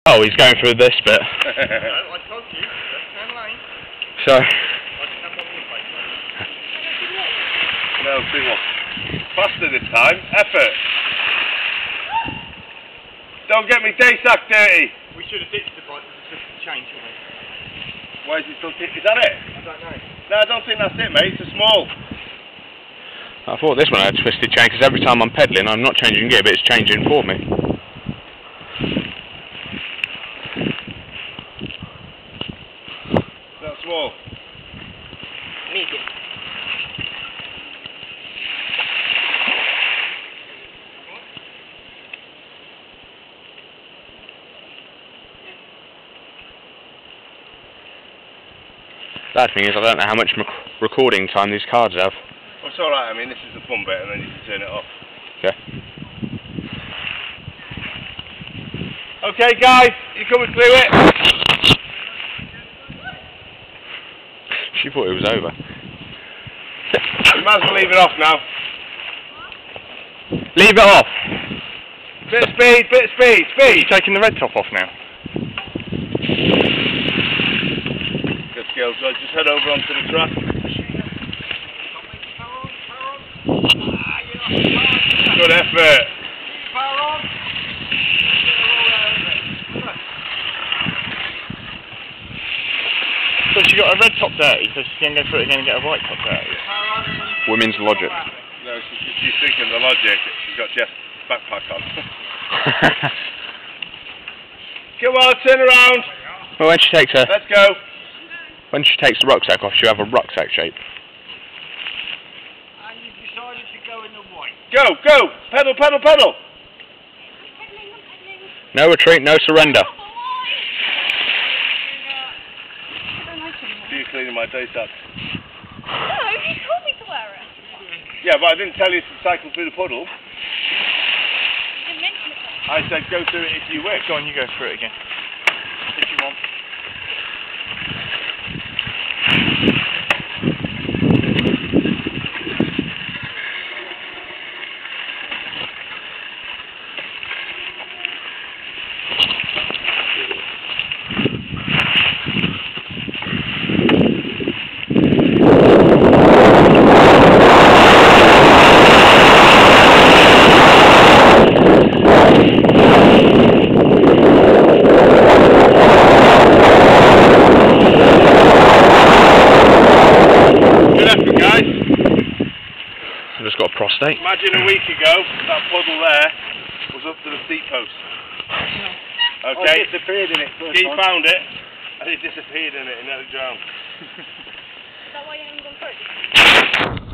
Oh, he's going through this bit. No, I told you, left hand lane. So. I didn't have one in place. No, too much. Faster this time. Effort. Don't get me day sack dirty. We should have ditched the bike with the twisted chain, shouldn't we? Why is it still is that it? I don't know. No, I don't think that's it, mate. It's a small. I thought this one had a twisted chain because every time I'm pedalling, I'm not changing gear, but it's changing for me. That's small. Medium. Bad thing is I don't know how much recording time these cards have. Well, it's alright, I mean, this is the fun bit and then you can turn it off. Okay. Okay, guys, you coming through it? She thought it was over. You might as well leave it off now. Leave it off! Bit of speed, speed! You're taking the red top off now. Good skills, so just head over onto the track. Good effort. So she got a red top dirty, so she can go through it again and get a white top dirty. Women's logic. No, she's thinking the logic. She's got Jeff's backpack on. Come on, turn around. Well, when she takes her, Let's go. when she takes the rucksack off, she'll have a rucksack shape. And you decided to go in the white. Go, go. Pedal, pedal, pedal. No retreat, no surrender. So you're cleaning my day sack. No, you told me to wear it. Yeah, but I didn't tell you to cycle through the puddle. You didn't mention it. I said go through it if you wish. Go on, you go through it again. If you want. I've just got a prostate. Imagine a week ago, that puddle there was up to the seat post. Okay? I disappeared in it first He time. found it, and he disappeared in it and nearly drowned. Is that why you haven't gone through?